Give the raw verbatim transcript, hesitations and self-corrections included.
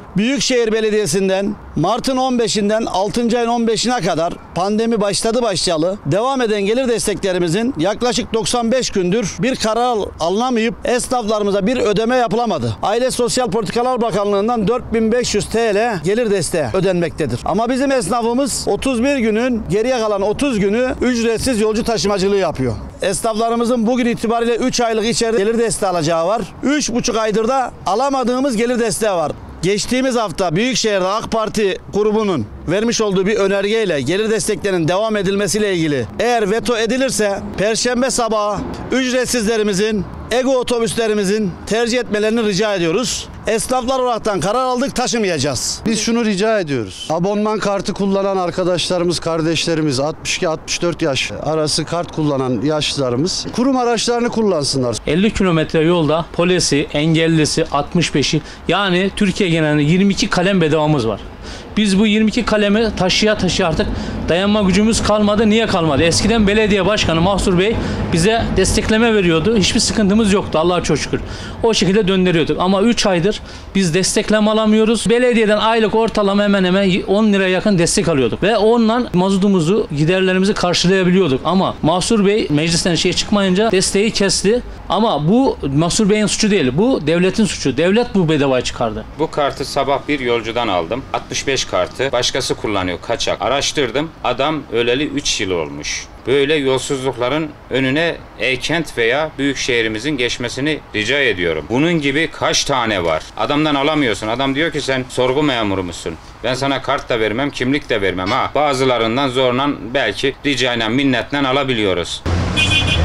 Büyükşehir Belediyesi'nden Mart'ın on beşinden altıncı ayın on beşine kadar pandemi başladı başlayalı devam eden gelir desteklerimizin yaklaşık doksan beş gündür bir karar alınamayıp esnaflarımıza bir ödeme yapılamadı. Aile Sosyal Politikalar Bakanlığı'ndan dört bin beş yüz T L gelir desteği ödenmektedir. Ama bizim esnafımız otuz bir günün geriye kalan otuz günü ücretsiz yolcu taşımacılığı yapıyor. Esnaflarımızın bugün itibariyle üç aylık içeride gelir desteği alacağı var. üç buçuk aydır da alamadığımız gelir desteği var. Geçtiğimiz hafta Büyükşehir'de AK Parti grubunun vermiş olduğu bir önergeyle gelir desteklerinin devam edilmesiyle ilgili eğer veto edilirse Perşembe sabahı ücretsizlerimizin, Ego otobüslerimizin tercih etmelerini rica ediyoruz. Esnaflar olaraktan karar aldık, taşımayacağız. Biz şunu rica ediyoruz. Abonman kartı kullanan arkadaşlarımız, kardeşlerimiz, altmış iki altmış dört yaş arası kart kullanan yaşlılarımız kurum araçlarını kullansınlar. elli kilometre yolda polisi, engellisi, altmış beşi yani Türkiye genelinde yirmi iki kalem bedavamız var. Biz bu yirmi iki kalemi taşıya taşıya artık dayanma gücümüz kalmadı. Niye kalmadı? Eskiden belediye başkanı Mahsur Bey bize destekleme veriyordu. Hiçbir sıkıntımız yoktu Allah'a çok şükür. O şekilde döndürüyorduk. Ama üç aydır biz destekleme alamıyoruz. Belediyeden aylık ortalama hemen hemen on liraya yakın destek alıyorduk. Ve onunla mazotumuzu, giderlerimizi karşılayabiliyorduk. Ama Mahsur Bey meclisten şey çıkmayınca desteği kesti. Ama bu Mahsur Bey'in suçu değil. Bu devletin suçu. Devlet bu bedavaya çıkardı. Bu kartı sabah bir yolcudan aldım. altmış beş kartı başkası kullanıyor, kaçak. Araştırdım. Adam öleli üç yıl olmuş. Böyle yolsuzlukların önüne E-Kent veya büyük şehrimizin geçmesini rica ediyorum. Bunun gibi kaç tane var? Adamdan alamıyorsun. Adam diyor ki sen sorgu memuru musun? Ben sana kart da vermem, kimlik de vermem. Ha, bazılarından zorla belki ricayla, minnetle alabiliyoruz.